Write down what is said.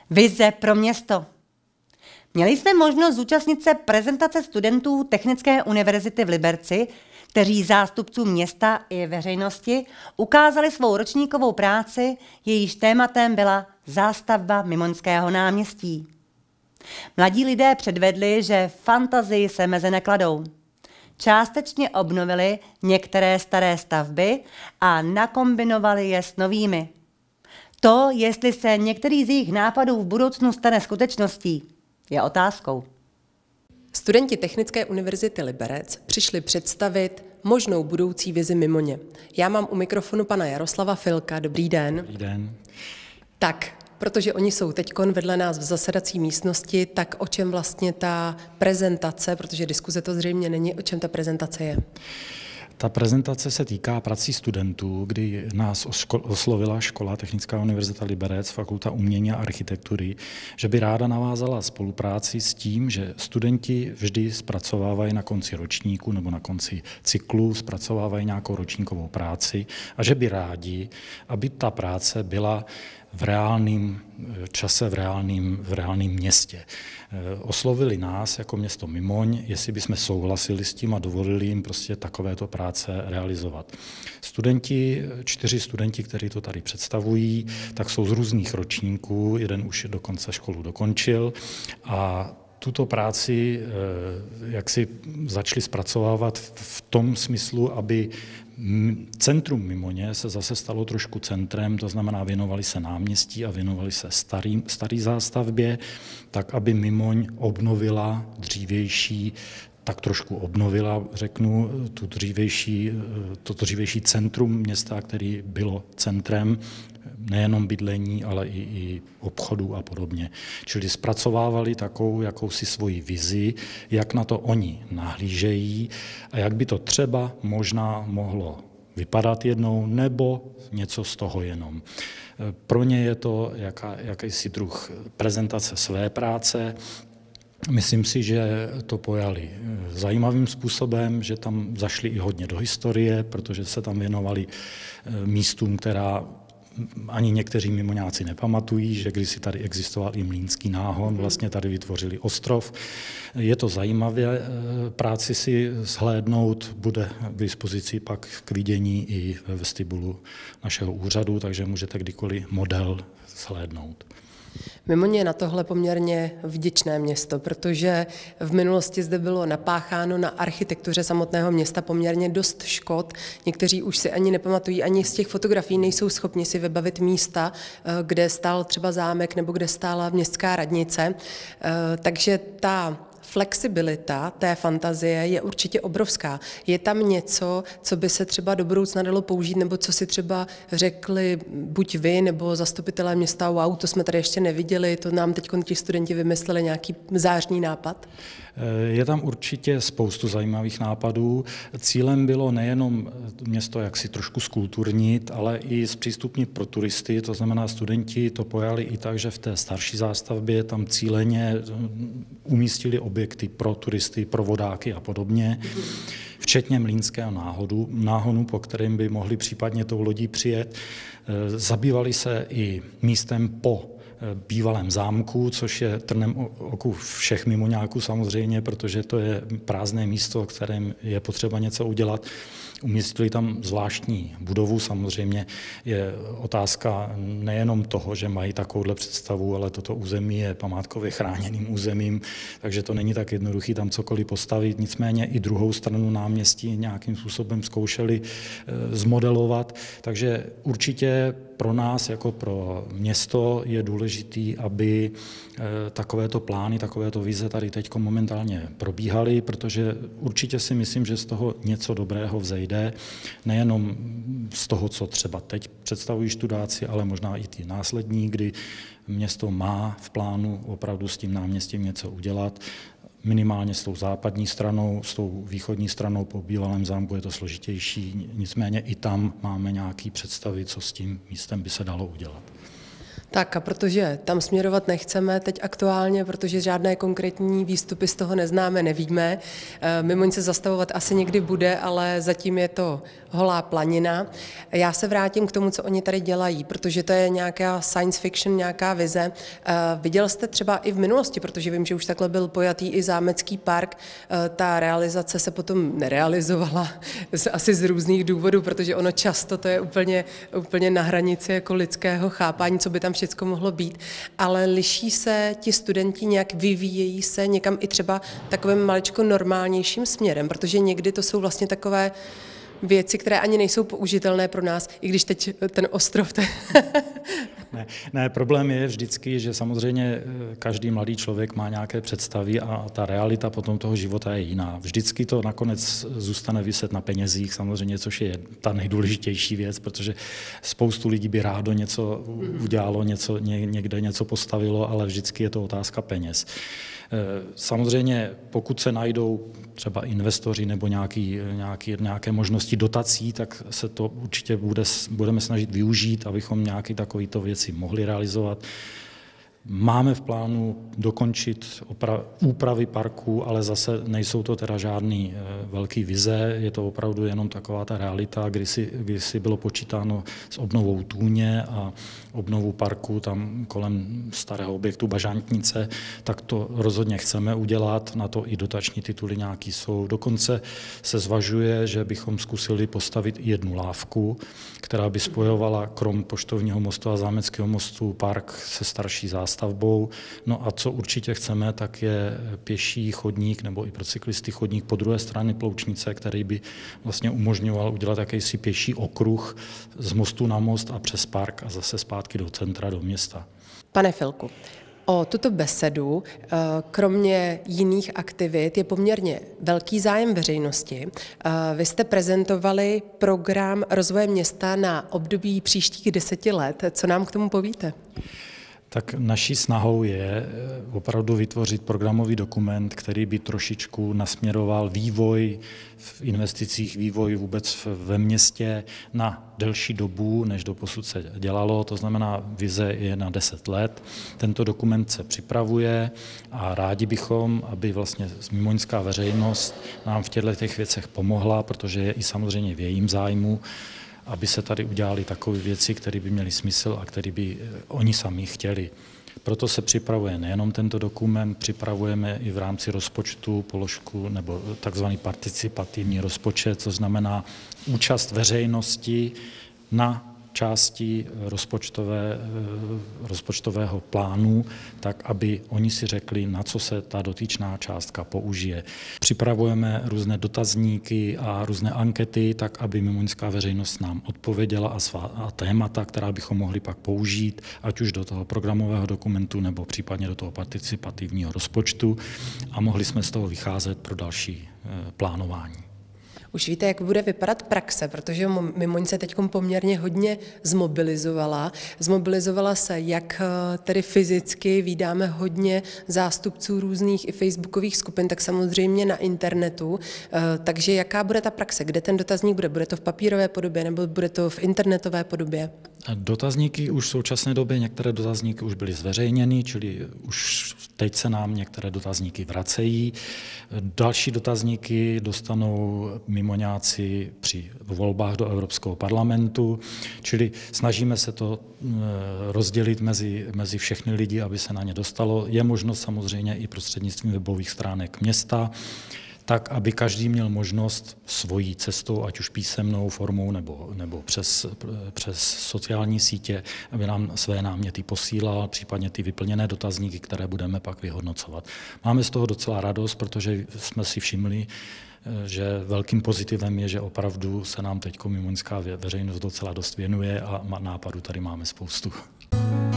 Vize pro město. Měli jsme možnost zúčastnit se prezentace studentů Technické univerzity v Liberci, kteří zástupcům města i veřejnosti ukázali svou ročníkovou práci, jejíž tématem byla zástavba Mimoňského náměstí. Mladí lidé předvedli, že fantazii se meze nekladou. Částečně obnovili některé staré stavby a nakombinovali je s novými. To, jestli se některý z jejich nápadů v budoucnu stane skutečností, je otázkou. Studenti Technické univerzity Liberec přišli představit možnou budoucí vizi Mimoně. Já mám u mikrofonu pana Jaroslava Filka. Dobrý den. Dobrý den. Tak, protože oni jsou teďkon vedle nás v zasedací místnosti, tak o čem vlastně ta prezentace, protože diskuze to zřejmě není, o čem ta prezentace je? Ta prezentace se týká prací studentů, kdy nás oslovila škola Technická univerzita Liberec, Fakulta umění a architektury, že by ráda navázala spolupráci s tím, že studenti vždy zpracovávají na konci ročníku nebo na konci cyklu, zpracovávají nějakou ročníkovou práci a že by rádi, aby ta práce byla v reálném čase, v reálném městě. Oslovili nás jako město Mimoň, jestli bychom souhlasili s tím a dovolili jim prostě takovéto práce realizovat. Čtyři studenti, kteří to tady představují, tak jsou z různých ročníků, jeden už dokonce školu dokončil a tuto práci jak si začali zpracovávat v tom smyslu, aby centrum Mimoně se zase stalo trošku centrem, to znamená věnovali se náměstí a věnovali se staré zástavbě, tak aby Mimoň obnovila dřívější, tak trošku obnovila, řeknu, to dřívější centrum města, který bylo centrem nejenom bydlení, ale i obchodu a podobně. Čili zpracovávali takovou jakousi svoji vizi, jak na to oni nahlížejí a jak by to třeba možná mohlo vypadat jednou, nebo něco z toho jenom. Pro ně je to jakýsi druh prezentace své práce. Myslím si, že to pojali zajímavým způsobem, že tam zašli i hodně do historie, protože se tam věnovali místům, která ani někteří mimoňáci nepamatují, že kdysi tady existoval i Mlýnský náhon, vlastně tady vytvořili ostrov. Je to zajímavé práci si shlédnout, bude k dispozici pak k vidění i ve vestibulu našeho úřadu, takže můžete kdykoliv model shlédnout. Mimoň je na tohle poměrně vděčné město, protože v minulosti zde bylo napácháno na architektuře samotného města poměrně dost škod. Někteří už si ani nepamatují, ani z těch fotografií nejsou schopni si vybavit místa, kde stál třeba zámek nebo kde stála městská radnice. Takže ta flexibilita té fantazie je určitě obrovská. Je tam něco, co by se třeba do budoucna dalo použít, nebo co si třeba řekli buď vy, nebo zastupitelé města, wow, to jsme tady ještě neviděli, to nám teď ti studenti vymysleli nějaký zářný nápad? Je tam určitě spoustu zajímavých nápadů. Cílem bylo nejenom město jaksi trošku zkulturnit, ale i zpřístupnit pro turisty, to znamená studenti to pojali i tak, že v té starší zástavbě tam cíleně umístili objekty pro turisty, pro vodáky a podobně, včetně Mlýnského náhonu, po kterém by mohli případně tou lodí přijet. Zabývali se i místem po bývalém zámku, což je trnem oku všech mimoňáků samozřejmě, protože to je prázdné místo, kterém je potřeba něco udělat. Umístili tam zvláštní budovu, samozřejmě je otázka nejenom toho, že mají takovouhle představu, ale toto území je památkově chráněným územím, takže to není tak jednoduché tam cokoliv postavit. Nicméně i druhou stranu náměstí nějakým způsobem zkoušeli zmodelovat, takže určitě pro nás jako pro město je důležitý, aby takovéto plány, takovéto vize tady teď momentálně probíhaly, protože určitě si myslím, že z toho něco dobrého vzejde, nejenom z toho, co třeba teď představují študáci, ale možná i ty následní, kdy město má v plánu opravdu s tím náměstím něco udělat. Minimálně s tou západní stranou, s tou východní stranou po bývalém zámku je to složitější, nicméně i tam máme nějaké představy, co s tím místem by se dalo udělat. Tak a protože tam směrovat nechceme teď aktuálně, protože žádné konkrétní výstupy z toho neznáme, nevíme. Mimoň se zastavovat asi někdy bude, ale zatím je to holá planina. Já se vrátím k tomu, co oni tady dělají, protože to je nějaká science fiction, nějaká vize. Viděl jste třeba i v minulosti, protože vím, že už takhle byl pojatý i zámecký park, ta realizace se potom nerealizovala asi z různých důvodů, protože ono často to je úplně na hranici jako lidského chápání, co by tam všechno mohlo být, ale liší se ti studenti nějak, vyvíjejí se někam i třeba takovým maličko normálnějším směrem, protože někdy to jsou vlastně takové věci, které ani nejsou použitelné pro nás, i když teď ten ostrov... Ne, problém je vždycky, že samozřejmě každý mladý člověk má nějaké představy a ta realita potom toho života je jiná. Vždycky to nakonec zůstane viset na penězích, samozřejmě, což je ta nejdůležitější věc, protože spoustu lidí by rádo něco udělalo, někde něco postavilo, ale vždycky je to otázka peněz. Samozřejmě, pokud se najdou třeba investoři nebo nějaké možnosti dotací, tak se to určitě budeme snažit využít, abychom nějaké takovéto věci mohli realizovat. Máme v plánu dokončit úpravy parku, ale zase nejsou to teda žádný velký vize, je to opravdu jenom taková ta realita, kdy si bylo počítáno s obnovou tůně a obnovu parku tam kolem starého objektu Bažantnice, tak to rozhodně chceme udělat, na to i dotační tituly nějaký jsou. Dokonce se zvažuje, že bychom zkusili postavit i jednu lávku, která by spojovala krom Poštovního mostu a Zámeckého mostu park se starší zástavbou. No a co určitě chceme, tak je pěší chodník nebo i pro cyklisty chodník po druhé straně Ploučnice, který by vlastně umožňoval udělat jakýsi pěší okruh z mostu na most a přes park a zase zpátky do centra, do města. Pane Filku, o tuto besedu, kromě jiných aktivit, je poměrně velký zájem veřejnosti. Vy jste prezentovali program rozvoje města na období příštích 10 let. Co nám k tomu povíte? Tak naší snahou je opravdu vytvořit programový dokument, který by trošičku nasměroval vývoj v investicích, vývoj vůbec ve městě na delší dobu, než doposud se dělalo. To znamená, vize je na 10 let. Tento dokument se připravuje a rádi bychom, aby vlastně mimoňská veřejnost nám v těchto věcech pomohla, protože je i samozřejmě v jejím zájmu, aby se tady udělaly takové věci, které by měly smysl a které by oni sami chtěli. Proto se připravuje nejenom tento dokument, připravujeme i v rámci rozpočtu položku nebo takzvaný participativní rozpočet, co znamená účast veřejnosti na části rozpočtového plánu, tak aby oni si řekli, na co se ta dotyčná částka použije. Připravujeme různé dotazníky a různé ankety, tak aby mimoňská veřejnost nám odpověděla a témata, která bychom mohli pak použít, ať už do toho programového dokumentu nebo případně do toho participativního rozpočtu a mohli jsme z toho vycházet pro další plánování. Už víte, jak bude vypadat praxe, protože Mimoň se teď poměrně hodně zmobilizovala. Zmobilizovala se jak tedy fyzicky, vídáme hodně zástupců různých i facebookových skupin, tak samozřejmě na internetu. Takže jaká bude ta praxe? Kde ten dotazník bude? Bude to v papírové podobě nebo bude to v internetové podobě? Dotazníky už v současné době, některé dotazníky už byly zveřejněny, čili už teď se nám některé dotazníky vracejí. Další dotazníky dostanou mimoňáci při volbách do Evropského parlamentu, čili snažíme se to rozdělit mezi všechny lidi, aby se na ně dostalo. Je možnost samozřejmě i prostřednictvím webových stránek města, tak, aby každý měl možnost svojí cestou, ať už písemnou formou nebo přes sociální sítě, aby nám své náměty posílal, případně ty vyplněné dotazníky, které budeme pak vyhodnocovat. Máme z toho docela radost, protože jsme si všimli, že velkým pozitivem je, že opravdu se nám teď mimoňská veřejnost docela dost věnuje a nápadů tady máme spoustu.